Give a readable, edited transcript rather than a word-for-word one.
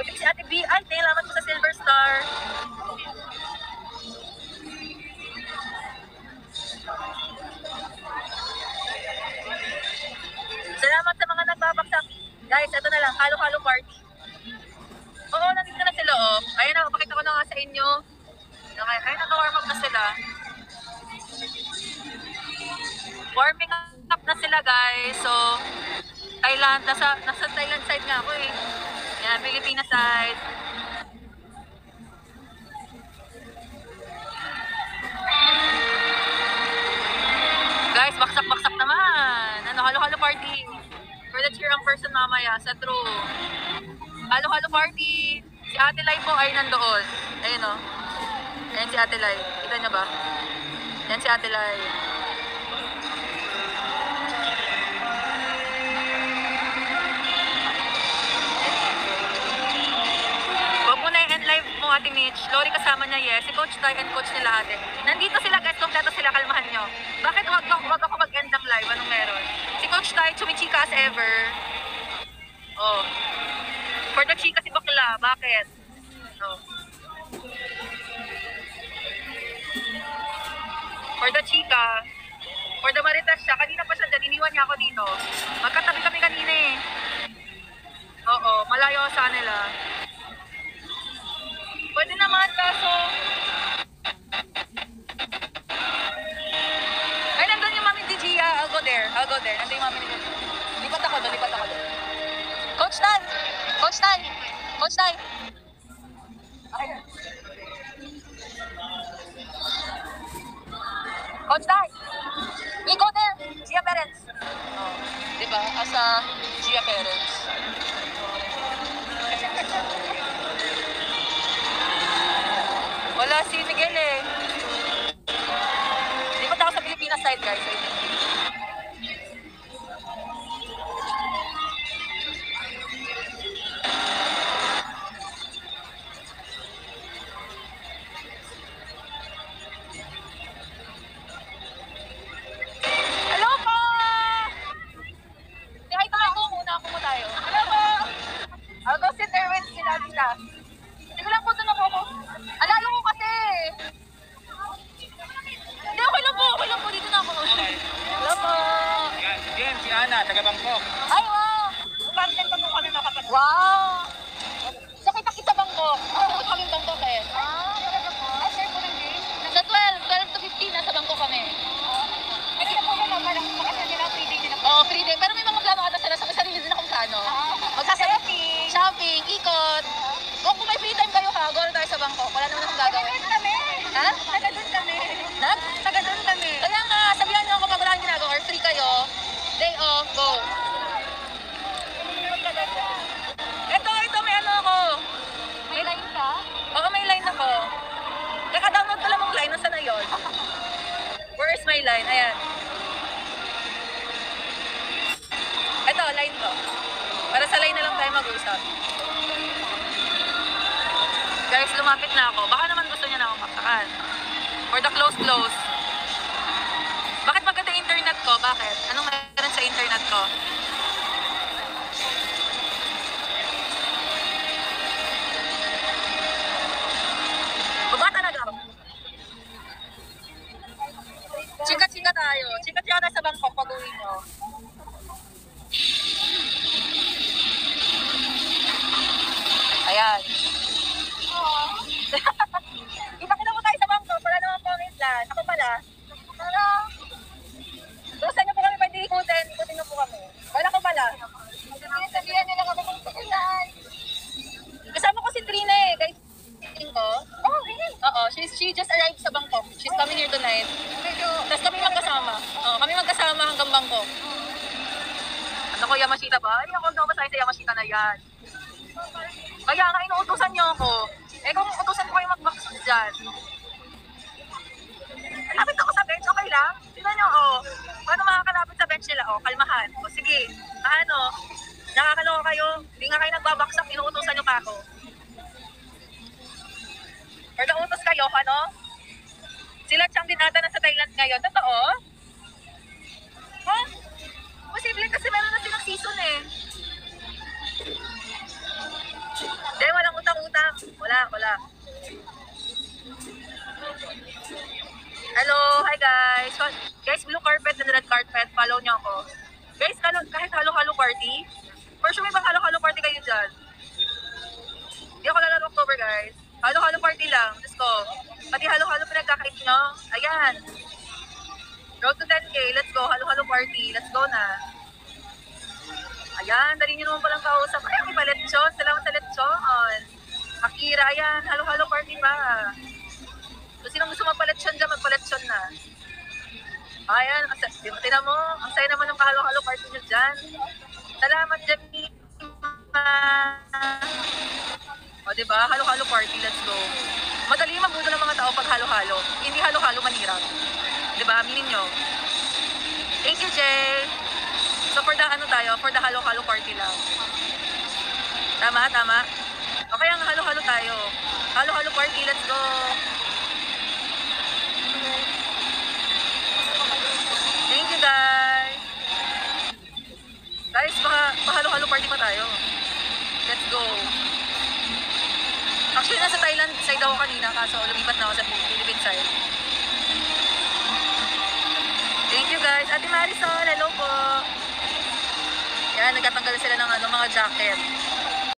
Si Ate B, ay, salamat po sa Silver Star. Salamat sa mga nagbabaksak. Guys, ito na lang, halo-halo party. Oo, nandito na sila, oh. Ayun na, pakita ko na nga sa inyo. Ayun, nag-warm up na sila. Warming up na sila, guys. So, Thailand, nasa Thailand side nga ako eh. Yan, Pilipinas side. Guys, baksak-baksak naman. Ano, halo-halo party. For the cheer ang person mamaya sa true. Halo-halo party. Si Ate Lai po ay nandoon. Ayun o. Ayan si Ate Lai. Kita niya ba? Yan si Ate Lai. Huwag mo na i-end live mo, Ate Mitch. Lori kasama niya, yes. Si Coach Tay and Coach nila, Ate. Nandito sila, guys. Kompleto sila. Kalmahan nyo. Bakit wag ako mag-end ng live? Anong meron? Si Coach Tay, chumichika as ever. Oh. For the chika si Bakla. Bakit? Oh. For the chika. For the maritas siya. Kanina pa siya dyan. Iniwan niya ako dito. Magkatabi kami kanina eh. Oo. Malayo sa nila. Pwede naman kaso. Ay, nandun yung mami ni Gia. I'll go there. Nandun yung mami ni Gia. Lipat ako doon. Coach Tay! Coach Tay! Ayun. Coach Tay! We go there! Gia Parents! Oh, diba? Asa Gia Parents. Wala si Miguel eh. Lipat ako sa Pilipinas side, guys. Hello po! Say hi tayo. Ako mo tayo. Hello po! I'll go sit there with sila dita. Sige lang po, doon ako. Alalo ko kasi. Hindi, okay lang po. Dito na ako. Hello po. Yan, si Ana, taga Bangkok. Ay, wow. Content pa po kami makapat. Wow. So, kita Bangkok. Ako kami Bangkok eh. Ay, share po ng game? Sa 12 to 15, nasa Bangkok kami. Ay, po na naman. Makasal nila, 3 day din ako. Oo, 3 day. Pero may mga plano ata sila sa sarili din akong plano. Shopping, ikot. Kung may free time kayo ha, go na tayo sa Bangkok. Wala naman akong gagawin. Ha? Taga doon kami. Kaya nga, sabihan nyo ako pag wala kang ginagawa or free kayo, day off, go. Ito, may ano ako. May line ka? Oo, may line ako. Kaka-download ko lang ng line. Nasaan na yun? Where is my line? Ayan. Ito, line to. Para sa line na lang tayo mag-usap. Guys, lumapit na ako. Baka naman gusto niya na akong baksakan. For the close. Bakit maganda internet ko? Bakit? Anong meron sa internet ko? Baba talaga ako. Chika-chika tayo. Chika-chika tayo sa Bangkok pag-uwi nyo. Ayan. Ipakita mo tayo sa Bangkok. Wala naman po ang islan. Ako pala. So, saan nyo po kami pwede ikutin? Ikutin nyo po kami. Wala ko pala. Sabihan nila kami kung saan. Kasama ko si Trina eh. Guys, tingin ko. Oh, really? Oo, she just arrived sa Bangkok. She's coming here tonight. Tapos kami magkasama. Oo, kami magkasama hanggang Bangkok. Ano ko, Yamashita ba? Ay, ako daw masahin sa Yamashita na yan. Kaya nga, inuutusan niyo ako. Eh, kung utusan ko kayo mag-box dyan. Malapit ako sa bench, okay lang? Tignan niyo, oh. Paano makakalapit sa bench nila? Oh, kalmahan. O, sige. Ano? Nakakaloka kayo. Hindi nga kayo nagbabaksak, inuutusan niyo pa ako. Or nautos kayo, ano? Sila Chang din ata nasa Thailand ngayon. Totoo? Ha? Posible kasi meron na silang season eh. Dahil wala Wala. Hello, hi guys. Guys, blue carpet and red carpet. Follow niyo ako. Guys, kahit halo-halo party. For sure may bang halo-halo party kayo dyan. Hindi ako lalaro October, guys. Halo-halo party lang. Let's go. Pati halo-halo pinagkakait nyo. Ayan. Road to 10K. Let's go. Halo-halo party. Let's go na. Ayan. Dali nyo naman palang kausap. Ay, may paletsyon. Salamat sa letsyon. Akira, ayan. Halo-halo party pa. So, sinong gusto magpaletsyon dyan, magpaletsyon na. Ayan. Tinan mo. Ang saya naman ng halo-halo party nyo dyan. Salamat, Jamie. O, diba? Halo-halo party. Let's go. Madali mabuto ng mga tao pag halo-halo. Hindi halo-halo manirap. Diba? Aminin nyo. Thank you, Jay. So, for the halo-halo party lang. Tama? Okay, ang halo-halo tayo. Halo-halo party. Let's go. Thank you, guys. Guys, halo-halo party pa tayo. Let's go. Actually, nasa Thailand side ako kanina, kaso lumipat na ako sa Philippine side. Thank you, guys. Ate Marisol, hello po. Yan, nagkatanggal sila ng mga jacket.